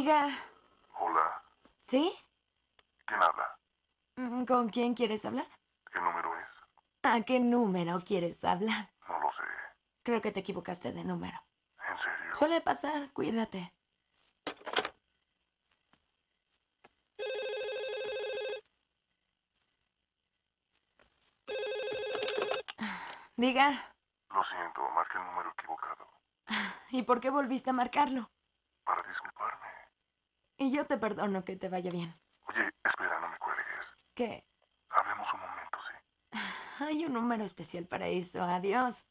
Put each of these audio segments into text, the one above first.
Diga. Hola. ¿Sí? ¿Quién habla? ¿Con quién quieres hablar? ¿Qué número es? ¿A qué número quieres hablar? No lo sé. Creo que te equivocaste de número. ¿En serio? Suele pasar, cuídate. Diga. Lo siento, marqué el número equivocado. ¿Y por qué volviste a marcarlo? Para disculparme. Y yo te perdono, que te vaya bien. Oye, espera, no me cuelgues. ¿Qué? Hablemos un momento, sí. Hay un número especial para eso. Adiós.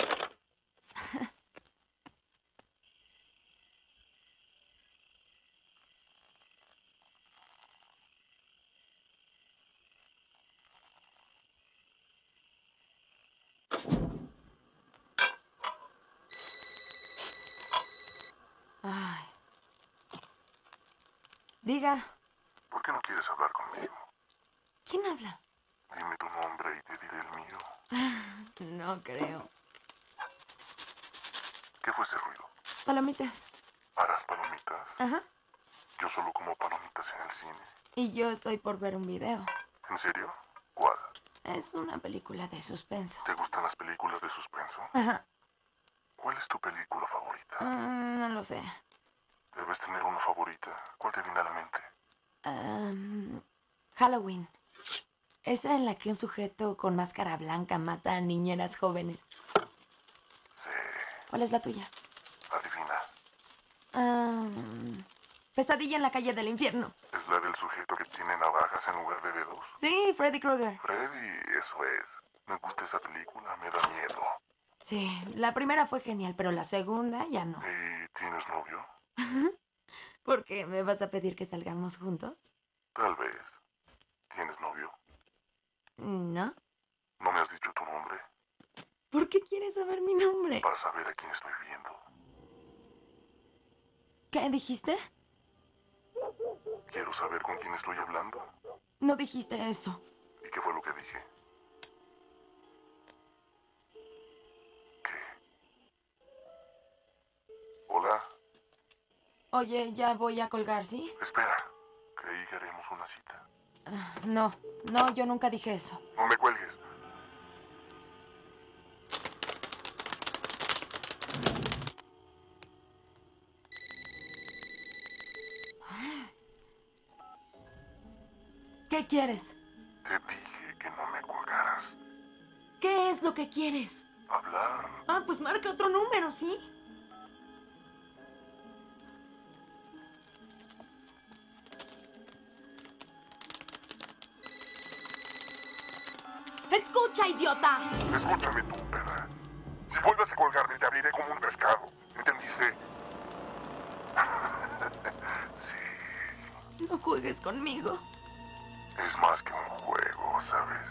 Ay. Diga. ¿Por qué no quieres hablar conmigo? ¿Quién habla? Dime tu nombre y te diré el mío. No creo. ¿Qué fue ese ruido? Palomitas. ¿Harás palomitas? Ajá. Yo solo como palomitas en el cine. Y yo estoy por ver un video. ¿En serio? ¿Cuál? Es una película de suspenso. ¿Te gustan las películas de suspenso? Ajá. ¿Cuál es tu película favorita? No lo sé. Debes tener una favorita. ¿Cuál te viene a la mente? Halloween. Esa en la que un sujeto con máscara blanca mata a niñeras jóvenes. Sí. ¿Cuál es la tuya? Adivina. Pesadilla en la calle del infierno. ¿Es la del sujeto que tiene navajas en lugar de dedos? Sí, Freddy Krueger. Freddy, eso es. Me gusta esa película, me da miedo. Sí, la primera fue genial, pero la segunda ya no. ¿Y tienes novio? ¿Por qué? ¿Me vas a pedir que salgamos juntos? Tal vez. ¿Tienes novio? ¿No? ¿No me has dicho tu nombre? ¿Por qué quieres saber mi nombre? Para saber a quién estoy viendo. ¿Qué dijiste? Quiero saber con quién estoy hablando. No dijiste eso. ¿Y qué fue lo que dije? ¿Qué? ¿Hola? Oye, ya voy a colgar, ¿sí? Espera. Creí que haríamos una cita. No, yo nunca dije eso. No me cuelgues. ¿Qué quieres? Te dije que no me colgaras. ¿Qué es lo que quieres? Hablar. Pues marca otro número, ¿sí? ¡Escucha, idiota! Escúchame tú, perra. Si vuelves a colgarme, te abriré como un pescado. ¿Entendiste? Sí. No juegues conmigo. Es más que un juego, ¿sabes?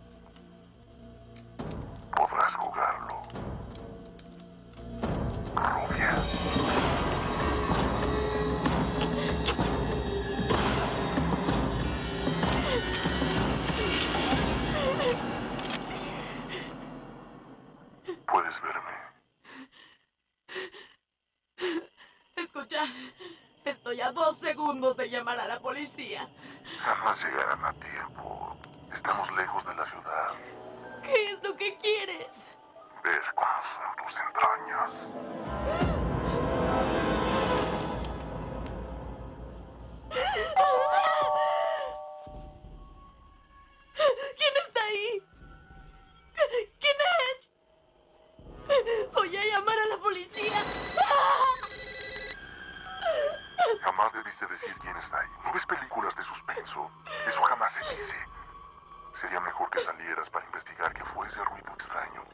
Podrás jugarlo. Rubia. ¿Puedes verme? Escucha, estoy a 2 segundos de llamar a la policía. Jamás llegarán a tiempo. Estamos lejos de la ciudad. ¿Qué es lo que quieres? Ver cómo son tus entrañas. ¿Quién está ahí? ¿Quién es? Voy a llamar a la policía. Jamás debiste decir quién está ahí. ¿No ves películas de suspenso? Eso jamás se dice. Sería mejor que salieras para investigar qué fue ese ruido extraño.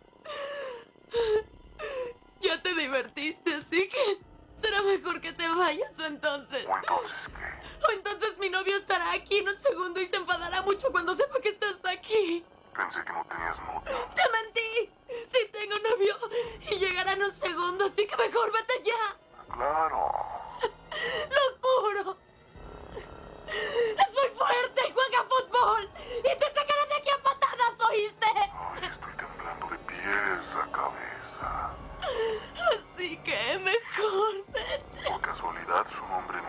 Ya te divertiste, así que será mejor que te vayas, o entonces... ¿O entonces qué? O entonces mi novio estará aquí en un segundo y se enfadará mucho cuando sepa que estás aquí. Pensé que no tenías novio. ¡Te mentí! Sí tengo novio y llegará en un segundo, así que mejor vete ya. Claro. ¡Lo juro! ¡Es muy fuerte! ¡Juega fútbol! ¡Y te sacará de aquí a patadas! ¿Oíste? Ay, estoy temblando de pies a cabeza. Así que mejor vete. Por casualidad, su nombre no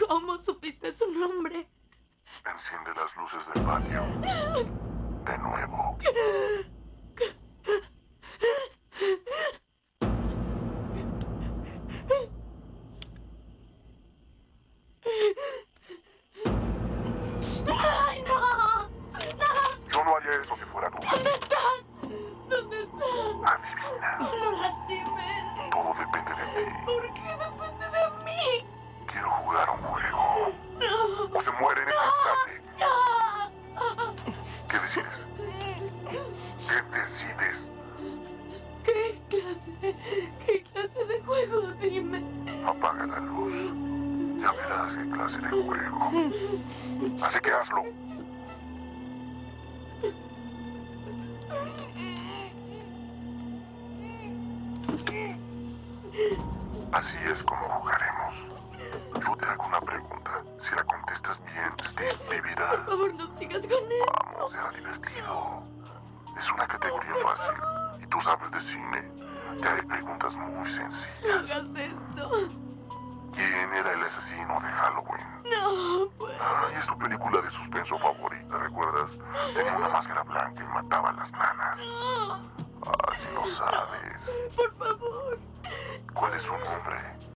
¿Cómo supiste su nombre? Enciende las luces del patio. De nuevo. ¡Ay, no! Yo no haría eso que fuera tú. ¿Dónde estás? ¿Dónde estás? Adivina. No lo lastimes. Todo depende de ti. ¿Por qué depende de mí? Quiero jugar un juego. No. O se muere en este instante. No. ¿Qué decides? ¿Qué decides? ¿Qué clase de juego? Dime. Apaga la luz. Ya verás qué clase de juego. Así que hazlo. Así es como jugaremos. Yo te hago una pregunta. Si la contestas bien, Steve vivirá. Por favor, no sigas con eso. Vamos, será divertido. Es una categoría fácil. Y tú sabes de cine. Te haré preguntas muy No sencillas. hagas esto. ¿Quién era el asesino de Halloween? No puedo. Ay, es tu película de suspenso favorita, ¿recuerdas? Tenía una máscara blanca y mataba a las nanas. No. Ah, si lo sabes. Por favor. ¿Cuál es su nombre?